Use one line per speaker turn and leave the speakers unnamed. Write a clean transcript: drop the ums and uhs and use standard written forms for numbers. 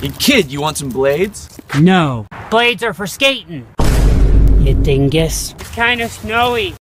Hey kid, you want some blades?
No. Blades are for skating. You dingus. It's kind of snowy.